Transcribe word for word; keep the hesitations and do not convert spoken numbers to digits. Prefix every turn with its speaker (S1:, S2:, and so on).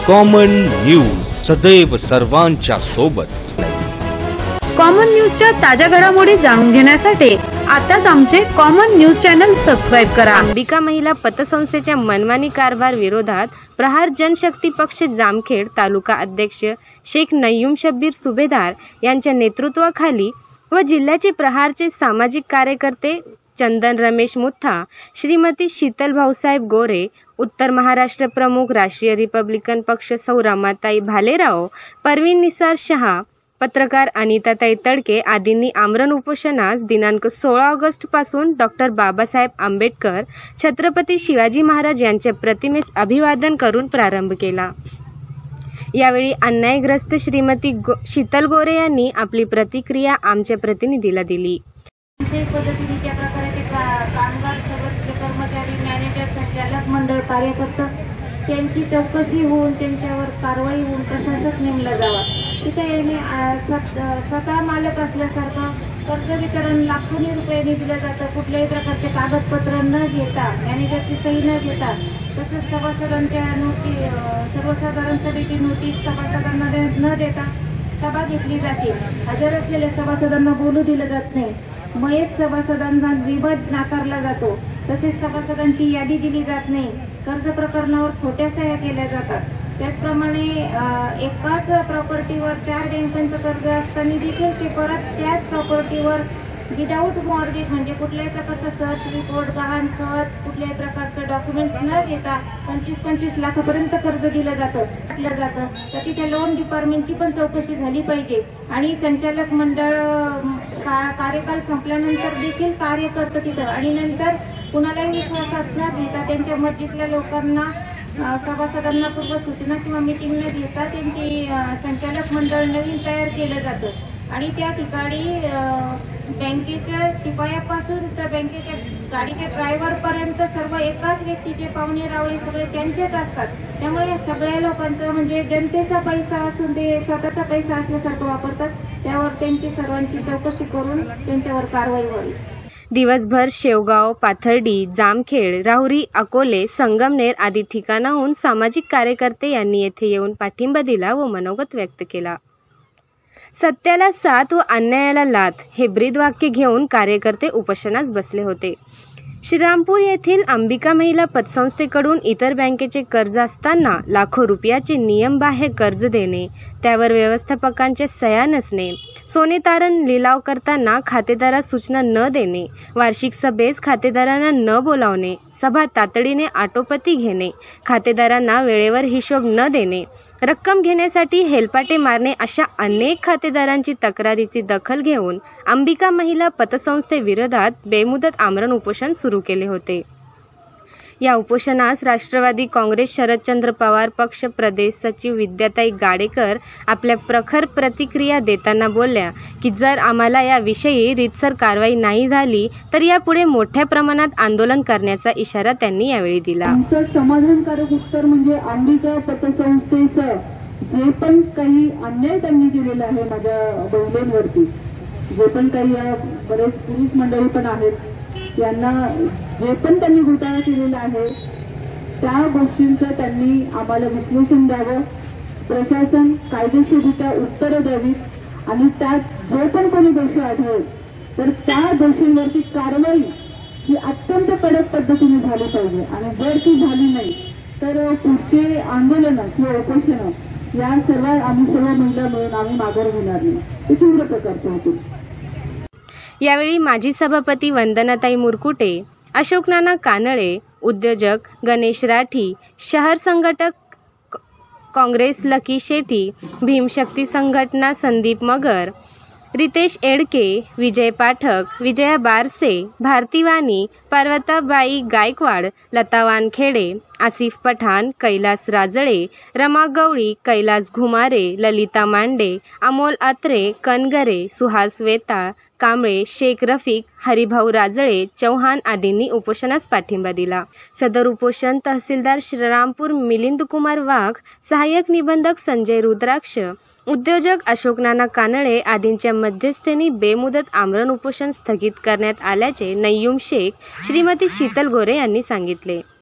S1: Common news सदैव सर्वांच्या सोबत।
S2: कॉमन न्यूजच्या ताज्या घडामोडी जाणून घेण्यासाठी आताच आमचे कॉमन न्यूज चॅनल सबस्क्राइब करा।
S3: अंबिका महिला पतसंस्थेच्या मनमानी कारभार विरोधात प्रहार जनशक्ती पक्ष जामखेड तालुका अध्यक्ष शेख नय्यूम शब्बीर सुभेदार यांच्या नेतृत्वाखाली व जिल्ह्याचे प्रहारचे सामाजिक कार्यकर्ते चंदन रमेश मुथा, श्रीमती शीतल भाऊसाहेब गोरे, उत्तर महाराष्ट्र प्रमुख राष्ट्रीय रिपब्लिकन पक्ष सौ रमाताई भालेराव, परवीन निसार शहा, पत्रकार अनिताताई तडके आदींनी आमरण उपोषणास दिनांक सोळा ऑगस्ट पासून डॉक्टर बाबासाहेब आंबेडकर छत्रपती शिवाजी महाराज यांच्या प्रतिमेस अभिवादन करून प्रारंभ केला। यावेळी अन्यायग्रस्त श्रीमती गो, शीतल गोरे यांनी आपली प्रतिक्रिया आमच्या प्रतिनिधीला दिली।
S4: पद्धतीने ज्या प्रकारे ते कामगार सर्व कर्मचारी मॅनेजर संचालक मंडळ कार्यकर्ते त्यांची चौकशी होऊन त्यांच्यावर कारवाई होऊन प्रशासक नेमला जावा। तिथे याने स्वतः मालक असल्यासारखं कर्ज वितरण लाखोनी रुपयांनी दिलं जातं, कुठल्याही प्रकारचे कागदपत्र न घेता, मॅनेजरची सही न घेता, तसंच सभासदांच्या नोटी सर्वसाधारण सभेची नोटीस सभासदांना न देता सभा घेतली जाते। हजर असलेल्या सभासदांना बोलू दिलं जात नाही, मयत सभासदांना विवाद नाकारला जातो, तसेच सभासदांची यादी दिली जात नाही, कर्ज प्रकरणावर खोट्या सह्या केल्या जातात। त्याचप्रमाणे एकाच प्रॉपर्टीवर चार बँकांचं कर्ज असताना देखील ते परत त्याच प्रॉपर्टीवर विदाऊट मॉर्गेज म्हणजे कुठल्याही प्रकारचं सर्च रिपोर्ट, गहाण खत, कुठल्याही प्रकारचं डॉक्युमेंट्स न घेता पंचवीस पंचवीस लाखापर्यंत कर्ज दिलं जातं दिलं जातं तर तिथे लोन डिपार्टमेंटची पण चौकशी झाली पाहिजे आणि संचालक मंडळ का कार्यकाल संपल्यानंतर देखील कार्य करतं तिथं आणि नंतर कुणालाही विश्वासात न घेता त्यांच्या मर्जीतल्या लोकांना सभासदांना पूर्व सूचना किंवा मीटिंग न घेता त्यांची संचालक मंडळ नवीन तयार केलं जातं आणि त्या ठिकाणी बँकेच्या शिपायापासून तर बँकेच्या गाडीच्या ड्रायव्हरपर्यंत सर्व एकाच व्यक्तीचे पाहुणे रावळे सगळे त्यांचेच असतात। त्यामुळे या सगळ्या लोकांचं म्हणजे जनतेचा पैसा असून ते स्वतःचा पैसा असल्यासारखं वापरतात। त्यावर त्यांची सर्वांची चौकशी करून त्यांच्यावर कारवाई व्हावी।
S3: दिवसभर शेवगाव, पाथर्डी, जामखेड, राहुरी, अकोले, संगमनेर आदी ठिकाणाहून सामाजिक कार्यकर्ते यांनी येथे येऊन पाठिंबा दिला व मनोगत व्यक्त केला। सत्याला साथ व अन्यायाला लाथ हे ब्रीदवाक्य घेऊन कार्यकर्ते उपोषणास बसले होते। श्रीरामपूर येथील अंबिका महिला पतसंस्थेकडून इतर बँकेचे कर्ज असताना लाखो रुपयाचे नियमबाह्य कर्ज देणे, त्यावर व्यवस्थापकांचे सह्या नसणे, सोने तारण लिलाव करताना खातेदारास सूचना न देणे, वार्षिक सभेस खातेदारांना न बोलावणे, सभा तातडीने आटोपती घेणे, खातेदारांना वेळेवर हिशोब न देणे, रक्कम घेण्यासाठी हेलपाटे मारणे अशा अनेक खातेदारांची तक्रारीची दखल घेऊन अंबिका महिला पतसंस्थेविरोधात बेमुदत आमरण उपोषण सुरू केले होते। या उपोषणास राष्ट्रवादी काँग्रेस शरदचंद्र पवार पक्ष प्रदेश सचिव विद्याताई गाडेकर आपल्या प्रखर प्रतिक्रिया देताना बोलल्या की जर आम्हाला याविषयी रीतसर कारवाई नाही झाली तर यापुढे मोठ्या प्रमाणात आंदोलन करण्याचा इशारा त्यांनी यावेळी दिला।
S5: समाधानकारक उत्तर म्हणजे अंबिका पतसंस्थेचं जे पण काही अन्याय त्यांनी केलेला आहे माझ्या बहिणींवरती, जे पण काही या बरेच पुरुष मंडळी पण आहेत यांना जे पण त्यांनी घोटाळा केलेला आहे त्या गोष्टींचं त्यांनी आम्हाला विश्लेषण द्यावं, प्रशासन कायदेशीररित्या उत्तरं द्यावीत आणि त्यात जो पण कोणी दोषी आढळेल तर त्या दोषींवरती कारवाई ही अत्यंत कडक पद्धतीने झाली पाहिजे आणि जर ती झाली नाही तर पुढचे आंदोलनं किंवा उपोषणं या सर्व आम्ही सर्व महिला मिळून आम्ही माघार घेणार नाही, ते तीव्र प्रकारचे होतील।
S3: यावेळी माजी सभापती वंदनाताई मुरकुटे, अशोक नाना कानळे, उद्योजक गणेश राठी, शहर संघटक काँग्रेस लकी शेट्टी, भीमशक्ती संघटना संदीप मगर, रितेश एडके, विजय पाठक, विजया बारसे, भारती वाणी, पार्वताबाई गायकवाड, लता वानखेडे, आसिफ पठाण, कैलास राजळे, रमा गवळी, कैलास घुमारे, ललिता मांडे, अमोल अत्रे, कनगरे, सुहास वेताळ, कांबळे, शेख रफिक, हरिभाऊ राजळे, चौहान आदींनी उपोषणास पाठिंबा दिला। सदर उपोषण तहसीलदार श्रीरामपूर मिलिंद कुमार वाघ, सहाय्यक निबंधक संजय रुद्राक्ष, उद्योजक अशोक नाना कानळे आदींच्या मध्यस्थीने बेमुदत आमरण उपोषण स्थगित करण्यात आल्याचे नय्यूम शेख, श्रीमती शीतल गोरे यांनी सांगितले।